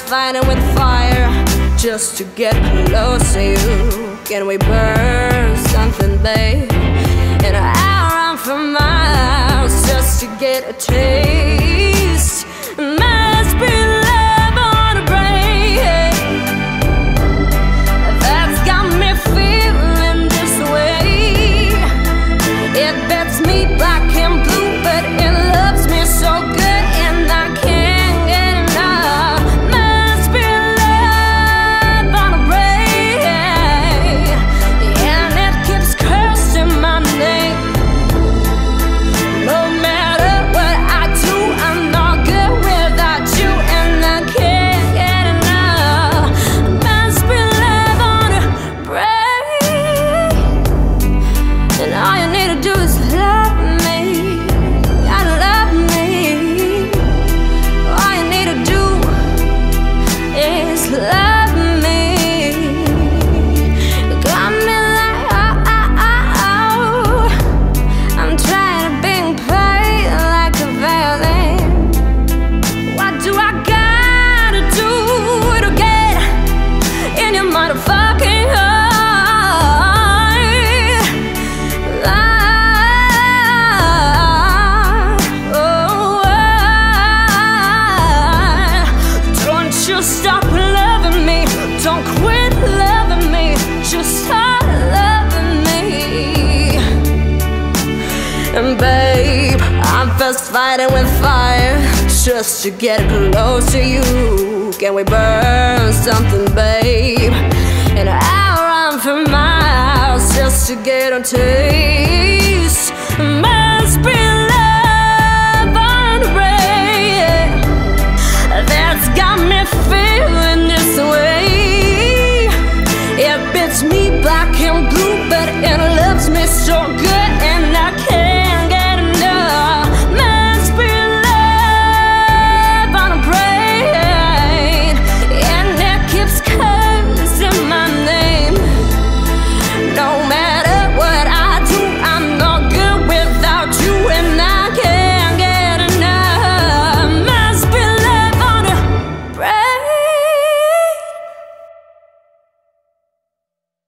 fighting with fire just to get close to you. Can we burn something, babe? And I'll run for miles just to get a taste. Must be love on a break that's got me feeling this way. It bets me black and blue, but it loves me so good, and I can't get enough. Must be love on a break, and it keeps cursing my name. No matter what I do, I'm not good without you, and I can't get enough. Must be love on a break, and all you need to do is love me. Gotta love me. All you need to do is love me. Got me like, oh. I'm trying to be played like a violin. What do I gotta do to get in your motherfucking heart? Don't you stop loving me. Don't quit loving me. Just start loving me. And babe, I'm first fighting with fire just to get close to you. Can we burn something, babe? And I'll run for miles just to get a taste.